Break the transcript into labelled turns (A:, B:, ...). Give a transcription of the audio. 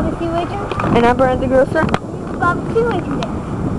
A: Bobby Sea Wager.
B: And I'm Brandon the Grocer.
A: Bobby Sea Wager there.